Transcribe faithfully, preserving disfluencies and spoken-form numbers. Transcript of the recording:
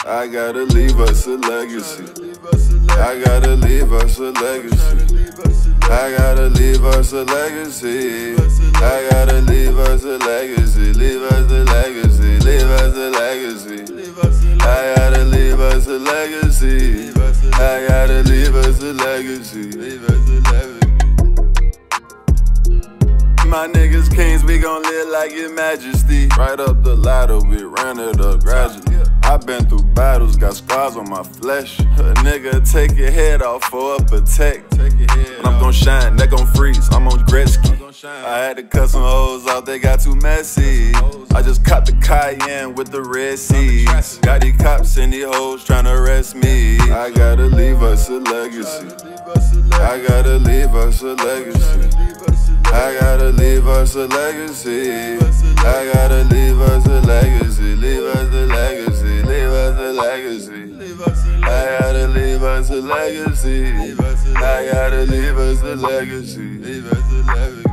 I gotta leave us a legacy. I gotta leave us a legacy. I gotta leave us a legacy. I gotta leave us a legacy. Leave us a legacy. Leave us a legacy. I gotta leave us a legacy. I gotta leave us a legacy. My niggas kings, we gon' live like your majesty. Right up the ladder, we ran it up gradually. I been through battles, got scars on my flesh. A nigga take your head off for a protect. And I'm gon' shine, neck gon' freeze, I'm on Gretzky. I had to cut some hoes off, they got too messy. I just caught the Cayenne with the Red Seas. Got these cops and these hoes tryna arrest me. I gotta leave us a legacy. I gotta leave us a legacy. I gotta leave us a legacy. I gotta leave us a legacy. Leave us a legacy. Leave us a legacy. I gotta leave us a legacy. I gotta leave us a legacy.